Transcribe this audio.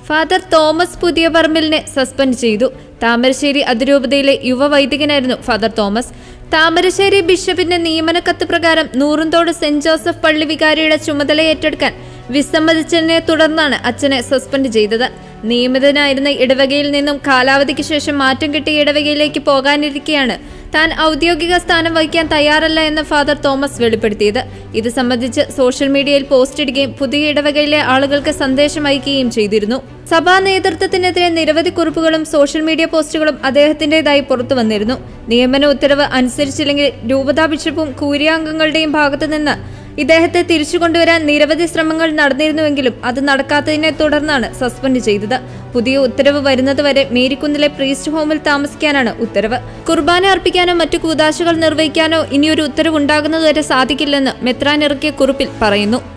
Father Thomas പുതിയപറമ്പിലിനെ suspend ചെയ്തു. താമരശ്ശേരി അതിരൂപതയിലെ യുവ വൈദികനായിരുന്നു ഫാദർ തോമസ്. താമരശ്ശേരി ബിഷപ്പിന്റെ നിയമനക്കത്ത് പ്രകാരം നൂറുംതോട് സെന്റ് ജോസഫ് പള്ളി വികാരിയുടെ ചുമതല ഏറ്റെടുക്കാൻ വിസമ്മതിച്ചതിനെ തുടർന്നാണ് അച്ഛനെ സസ്പെൻഡ് ചെയ്തത്. നിയമിതനായിരുന്ന ഇടവകയിൽ നിന്നും കാലാവധിക്ക് ശേഷം മാറ്റം കിട്ടിയ ഇടവകയിലേക്ക് പോകാനിരിക്കെയാണ് താൻ ഔദ്യോഗിക സ്ഥാനം വഹിക്കാൻ തയ്യാറല്ല എന്ന് ഫാദർ തോമസ് വെളിപ്പെടുത്തിയത്. ഇത് സംബന്ധിച്ച് സോഷ്യൽ മീഡിയയിൽ പോസ്റ്റ് ഇടുകയും പുതിയ ഇടവകയിലെ ആളുകൾക്ക് സന്ദേശം അയക്കുകയും ചെയ്തിരുന്നു. സഭാ നേതൃത്വത്തിനെതിരെ നിരവധി കുറിപ്പുകളും സോഷ്യൽ മീഡിയ പോസ്റ്റുകളും അദ്ദേഹത്തിന്റേതായി പുറത്തു വന്നിരുന്നു. നിയമന ഉത്തരവ് അനുസരിച്ചില്ലെങ്കിൽ രൂപതാ ബിഷപ്പും കൂരിയാംഗങ്ങളുടെയും ഭാഗത്തുനിന്ന് ഇദ്ദേഹത്തെ തിരിച്ചു കൊണ്ടുവരാൻ നിരവധി ശ്രമങ്ങൾ നടന്നിരുന്നുവെങ്കിലും അത് നടക്കാത്തതിനെ തുടർന്നാണ് സസ്പെൻഡ് ചെയ്തത്. പുതിയ ഉത്തരവ് വരുന്നതുവരെ മേരിക്കുന്നിലെ പ്രീസ്റ്റ് ഹോമിൽ താമസിക്കാനാണ് ഉത്തരവ്. കുർബാന അർപ്പിക്കാനോ മറ്റു കൂദാശകൾ നിർവഹിക്കാനോ ഇനിയൊരു ഉത്തരവ് ഉണ്ടാകുന്നതുവരെ സാധിക്കില്ലെന്ന് മെത്രാൻ ഇറക്കിയ കുറിപ്പിൽ പറയുന്നു.